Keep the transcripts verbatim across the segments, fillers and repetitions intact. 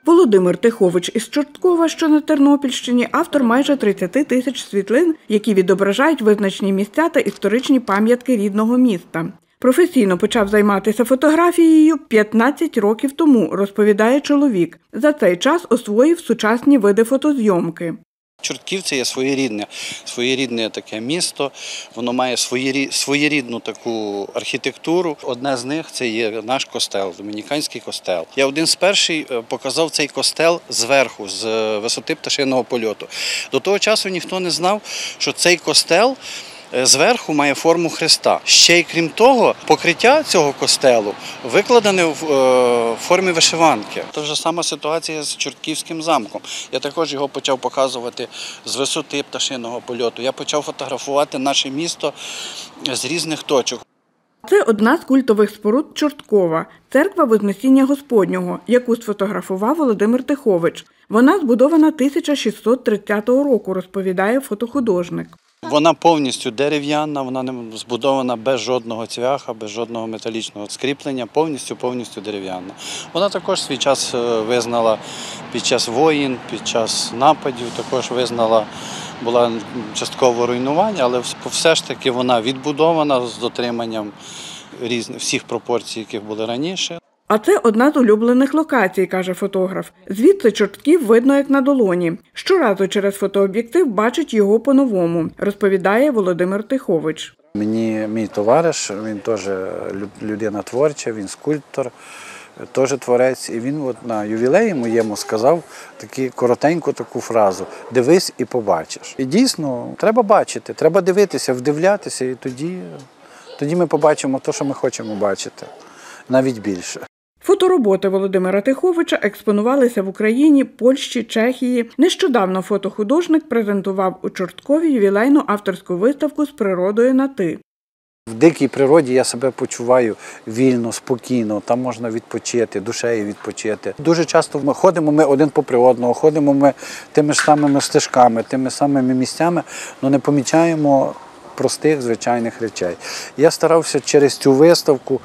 Володимир Тихович із Чорткова, що на Тернопільщині, автор майже тридцяти тисяч світлин, які відображають визначні місця та історичні пам'ятки рідного міста. Професійно почав займатися фотографією п'ятнадцять років тому, розповідає чоловік. За цей час освоїв сучасні види фотозйомки. Чортків – це є своєрідне, своєрідне таке місто, воно має своєрідну таку архітектуру. Одне з них – це є наш костел, домініканський костел. Я один з перших показав цей костел зверху, з висоти пташиного польоту. До того часу ніхто не знав, що цей костел зверху має форму хреста. Ще й крім того, покриття цього костелу викладене в формі вишиванки. Та ж сама ситуація з Чортківським замком. Я також його почав показувати з висоти пташиного польоту. Я почав фотографувати наше місто з різних точок. Це одна з культових споруд Чорткова – церква Вознесіння Господнього, яку сфотографував Володимир Тихович. Вона збудована тисяча шістсот тридцятого року, розповідає фотохудожник. Вона повністю дерев'яна, вона не збудована без жодного цвяха, без жодного металічного скріплення, повністю, повністю дерев'яна. Вона також свій час визнала під час воїн, під час нападів, також визнала, була частково руйнування, але все ж таки вона відбудована з дотриманням різних, всіх пропорцій, яких були раніше. А це одна з улюблених локацій, каже фотограф. Звідси Чортків видно як на долоні. Щоразу через фотооб'єктив бачить його по-новому, розповідає Володимир Тихович. Мені мій товариш, він теж людина творча, він скульптор, теж творець. І він от на ювілеї моєму сказав таку коротеньку таку фразу «Дивись і побачиш». І дійсно, треба бачити, треба дивитися, вдивлятися, і тоді, тоді ми побачимо те, що ми хочемо бачити, навіть більше. Фотороботи Володимира Тиховича експонувалися в Україні, Польщі, Чехії. Нещодавно фотохудожник презентував у Чорткові ювілейну авторську виставку «З природою на ти». В дикій природі я себе почуваю вільно, спокійно, там можна відпочити, душею відпочити. Дуже часто ми ходимо ми один попри одного, ходимо ми тими ж самими стежками, тими самими місцями, але не помічаємо простих, звичайних речей. Я старався через цю виставку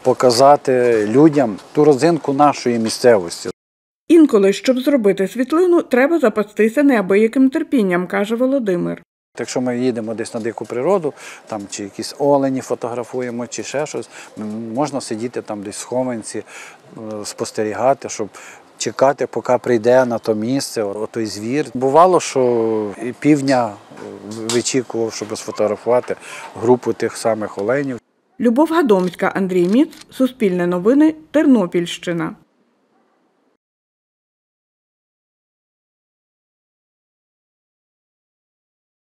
показати людям ту родзинку нашої місцевості. Інколи, щоб зробити світлину, треба запастися неабияким терпінням, каже Володимир. Якщо ми їдемо десь на дику природу, там чи якісь олені фотографуємо, чи ще щось, можна сидіти там десь в схованці, спостерігати, щоб чекати, поки прийде на то місце, отой звір. Бувало, що і півдня вичікував, щоб сфотографувати групу тих самих оленів. Любов Гадомська, Андрій Міц, Суспільне новини, Тернопільщина.